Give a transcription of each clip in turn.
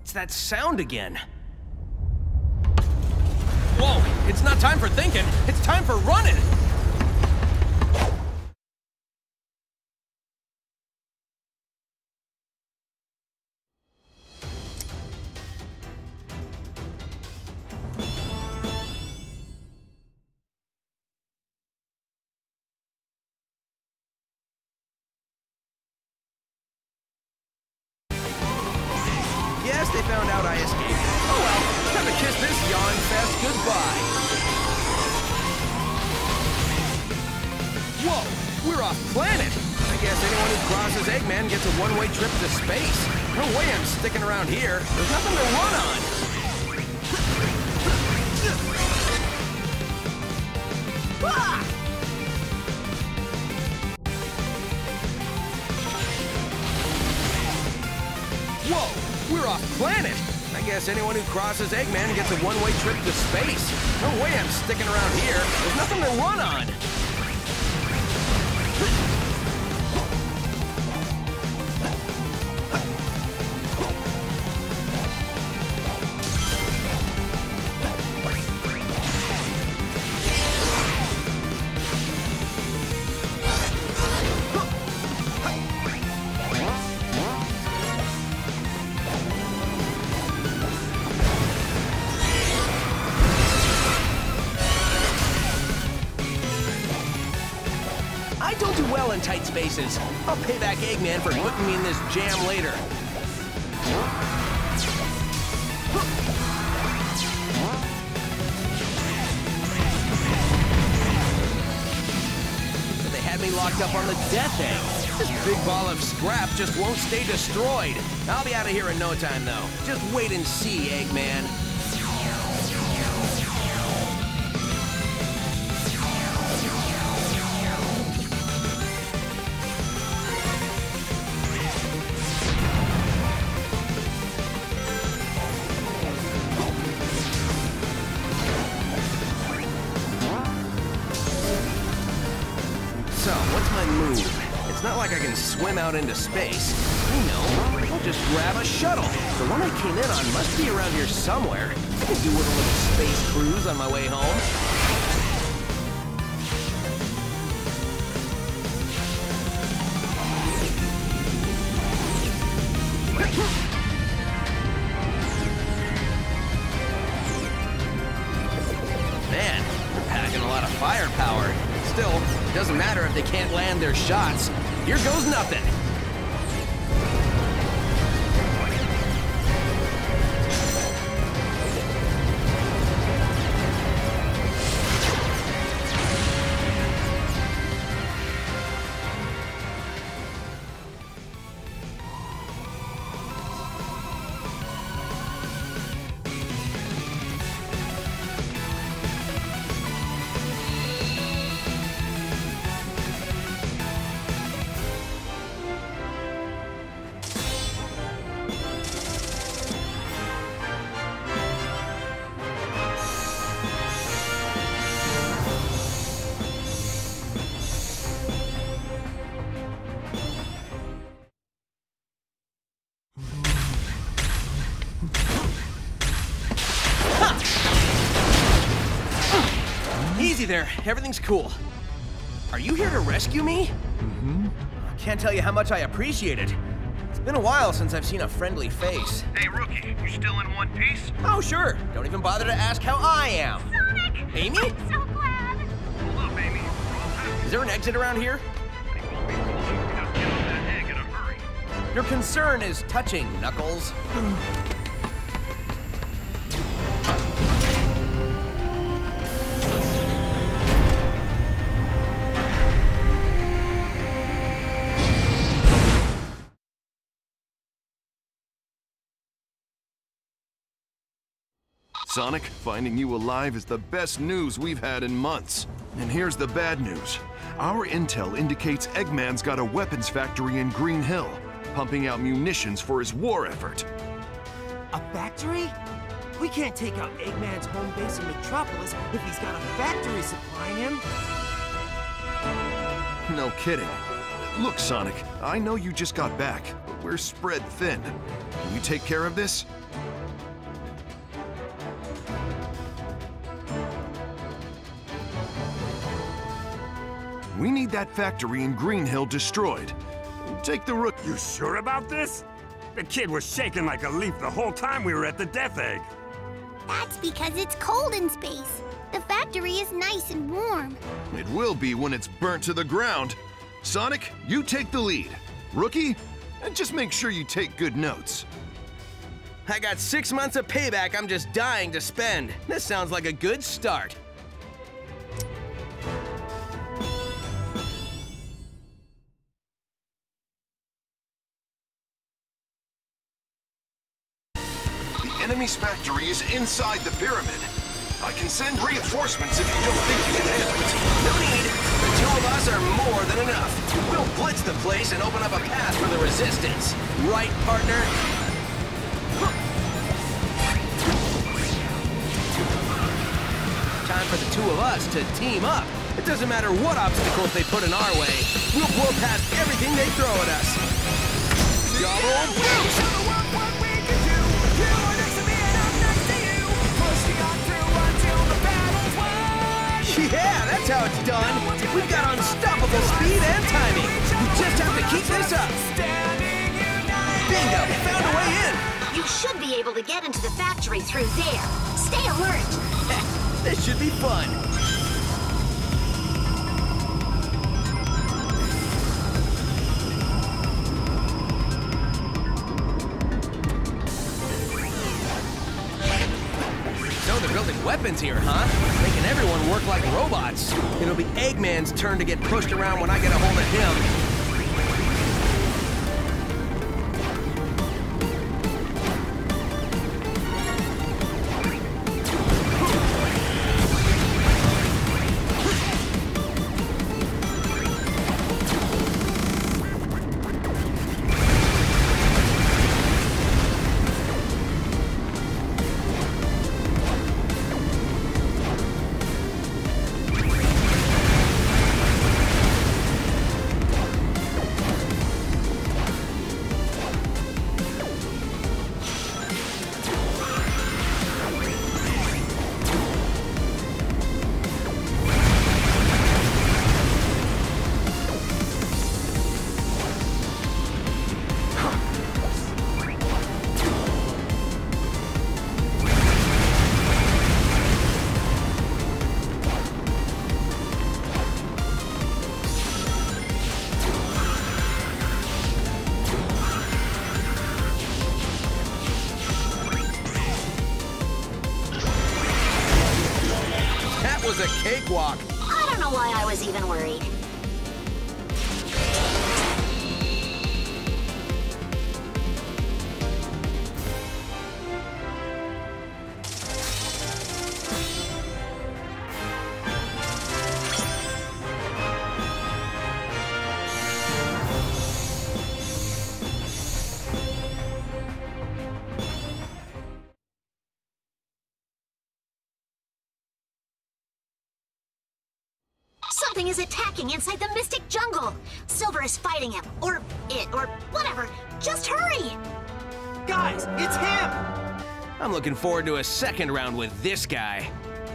It's that sound again. Whoa, it's not time for thinking, it's time for running! Yes, they found out I escaped. Oh well, time to kiss this yawn fest goodbye. Whoa, we're off planet. I guess anyone who crosses Eggman gets a one-way trip to space. No way I'm sticking around here. There's nothing to run on. Ah! Whoa, we're off planet. I guess anyone who crosses Eggman gets a one-way trip to space. No way I'm sticking around here. There's nothing to run on. I don't do well in tight spaces. I'll pay back Eggman for putting me in this jam later. But they had me locked up on the Death Egg. This big ball of scrap just won't stay destroyed. I'll be out of here in no time, though. Just wait and see, Eggman. So, what's my move? It's not like I can swim out into space. I know. I'll just grab a shuttle. The one I came in on must be around here somewhere. I could do with a little space cruise on my way home. Man, they're packing a lot of firepower. Still, it doesn't matter if they can't land their shots. Here goes nothing. Easy there. Everything's cool. Are you here to rescue me? Mm-hmm. Can't tell you how much I appreciate it. It's been a while since I've seen a friendly face. Hey, Rookie, you still in one piece? Oh, sure. Don't even bother to ask how I am. Sonic! Amy? I'm so glad! Hold up, Amy. We're all happy. Is there an exit around here? They won't be long. Just get on that egg in a hurry. Your concern is touching, Knuckles. Sonic, finding you alive is the best news we've had in months. And here's the bad news. Our intel indicates Eggman's got a weapons factory in Green Hill, pumping out munitions for his war effort. A factory? We can't take out Eggman's home base in Metropolis if he's got a factory supplying him. No kidding. Look, Sonic, I know you just got back, we're spread thin. Can you take care of this? We need that factory in Green Hill destroyed. Take the rook. You sure about this? The kid was shaking like a leaf the whole time we were at the Death Egg. That's because it's cold in space. The factory is nice and warm. It will be when it's burnt to the ground. Sonic, you take the lead. Rookie, just make sure you take good notes. I got 6 months of payback I'm just dying to spend. This sounds like a good start. The enemy's factory is inside the pyramid. I can send reinforcements if you don't think you can handle it. No need. The two of us are more than enough. We'll blitz the place and open up a path for the resistance. Right, partner? Time for the two of us to team up. It doesn't matter what obstacles they put in our way. We'll blow past everything they throw at us. Double boost! Yeah, that's how it's done. We've got unstoppable speed and timing. We just have to keep this up. Bingo, found a way in. You should be able to get into the factory through there. Stay alert. This should be fun. So they're building weapons here, huh? Making everyone work like robots. It'll be Eggman's turn to get pushed around when I get a hold of him. Was a cakewalk. I don't know why I was even worried. Something is attacking inside the Mystic Jungle. Silver is fighting him, or it, or whatever. Just hurry! Guys, it's him! I'm looking forward to a second round with this guy.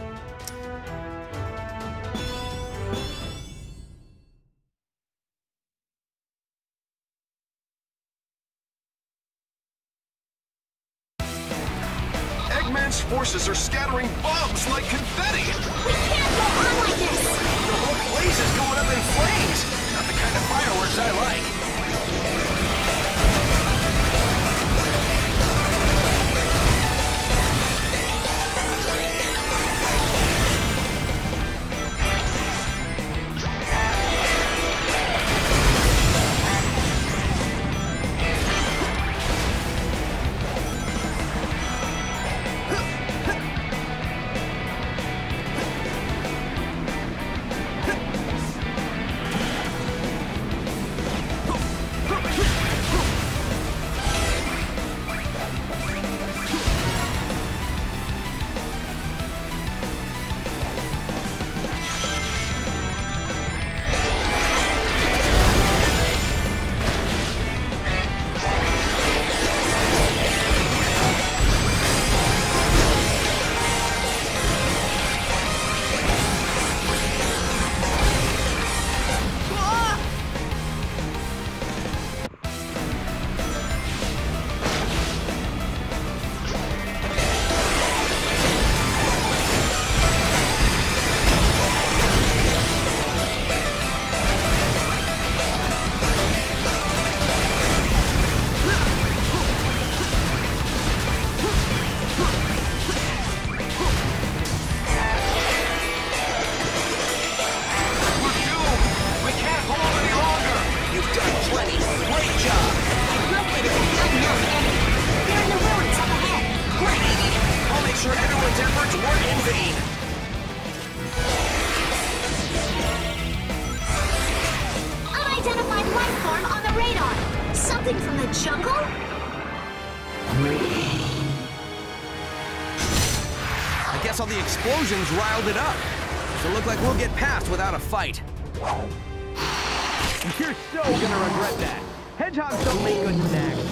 Eggman's forces are scattering bombs like confetti! We can't go on like this! The whole place is going up in flames! Not the kind of fireworks I like. Eggman's efforts weren't in vain. Unidentified life form on the radar. Something from the jungle? I guess all the explosions riled it up. Doesn't look like we'll get past without a fight. You're so gonna regret that. Hedgehogs don't make good snacks.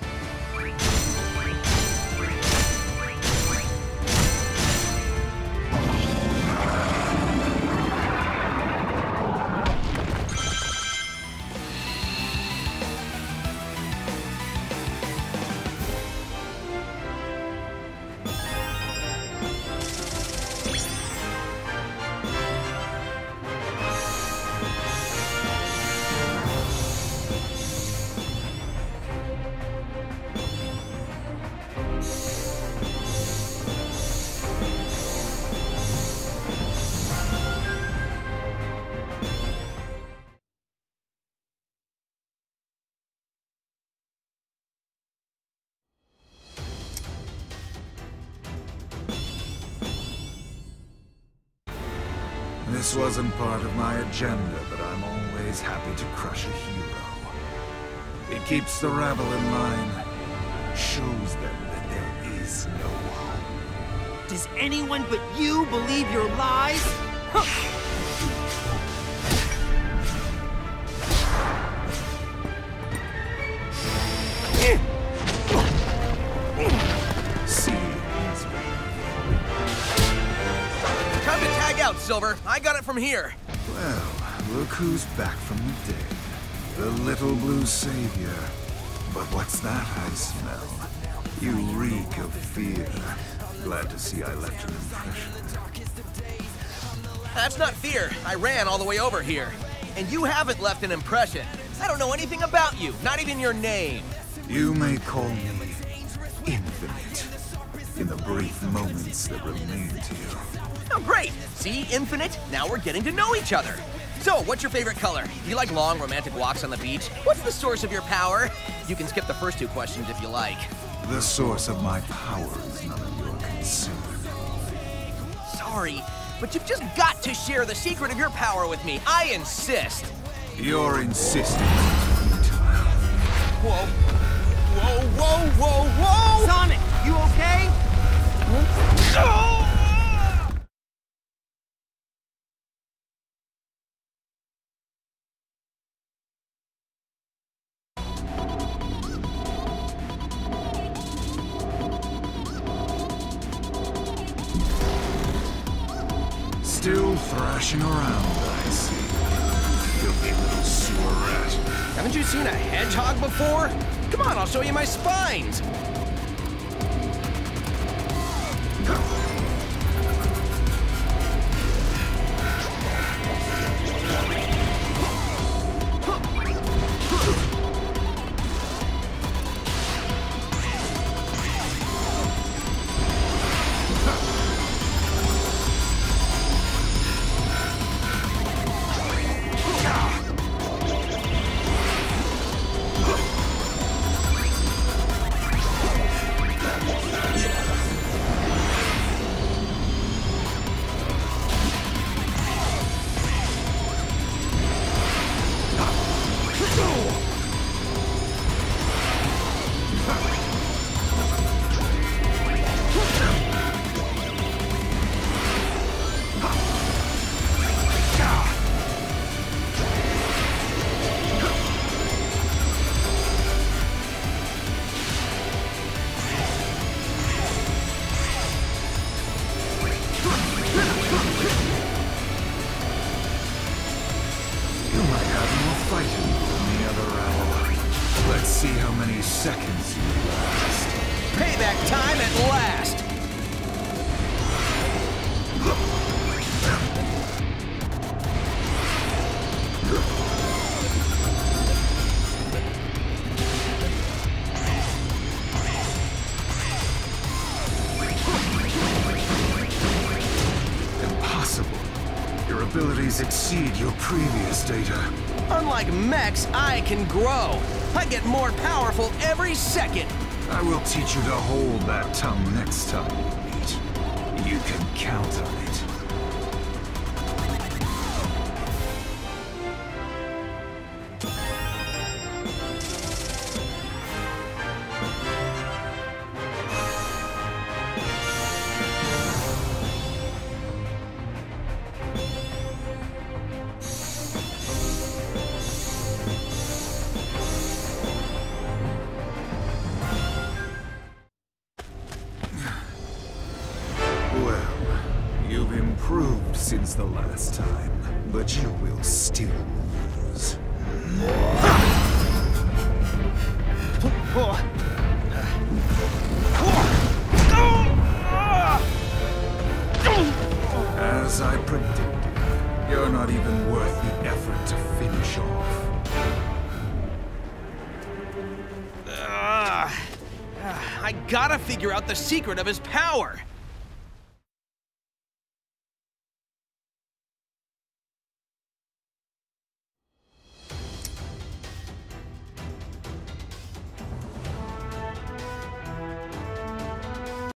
This wasn't part of my agenda, but I'm always happy to crush a hero. It keeps the rabble in line, shows them that there is no hope. Does anyone but you believe your lies? Time to tag out, Silver. I got it from here. Well, look who's back from the dead. The little blue savior. But what's that I smell? You reek of fear. Glad to see I left an impression. That's not fear. I ran all the way over here. And you haven't left an impression. I don't know anything about you, not even your name. You may call me Infinite. In the brief moments that remain to you. Oh, great. See, Infinite? Now we're getting to know each other. So, what's your favorite color? Do you like long, romantic walks on the beach? What's the source of your power? You can skip the first two questions if you like. The source of my power is none of your concern. Sorry, but you've just got to share the secret of your power with me. I insist. You're insisting on futile. Whoa. Whoa, whoa, whoa, whoa! Sonic, you okay? Still thrashing around, I see. Filthy little sewer rat. Haven't you seen a hedgehog before? Come on, I'll show you my spines. See how many seconds you last. Payback time at last! Impossible. Your abilities exceed your previous data. Unlike mechs, I can grow. I get more powerful every second. I will teach you to hold that tongue next time we meet. improved since the last time, but you will still lose. As I predicted, you're not even worth the effort to finish off. I gotta figure out the secret of his power.